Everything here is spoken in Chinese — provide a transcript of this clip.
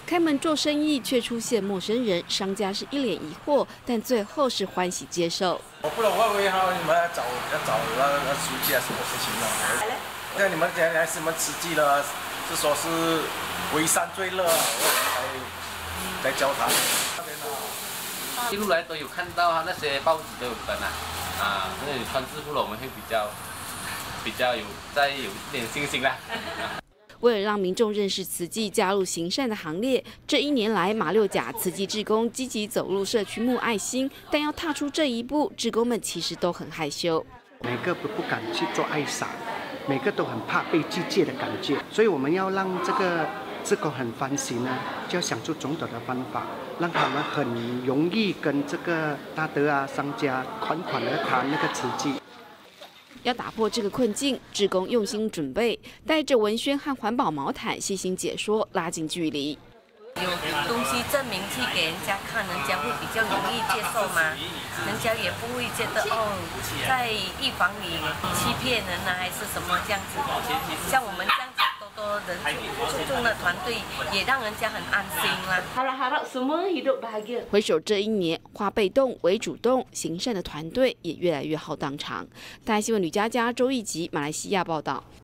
开门做生意却出现陌生人，商家是一脸疑惑，但最后是欢喜接受。 我不懂为何你们要找那书记啊，什么事情呢？那你们讲来什么慈济了？是说是为山最乐，才教他。 一路来都有看到啊，那些报纸都有登啊，那你穿制服了，我们会比较有一点信心啦。 为了让民众认识慈济，加入行善的行列，这1年来，马六甲慈济志工积极走入社区募爱心，但要踏出这一步，志工们其实都很害羞， 每个不敢去做爱洒，每个都很怕被拒绝的感觉，所以我们要让这个志工很欢喜呢，就要想出种种的方法，让他们很容易跟这个大德啊、商家款的谈那个慈济。 要打破这个困境，志工用心准备，带着文宣和环保毛毯，细心解说，拉近距离。 有东西证明去给人家看，人家会比较容易接受嘛，人家也不会觉得在预防你欺骗人啊，还是什么这样子。像我们这样子多人注重的团队，也让人家很安心啦。 harap semua hidup bahagia。回首这1年，化被动为主动，行善的团队也越来越浩荡长。大爱新闻吕佳佳、周奕吉，马来西亚报道。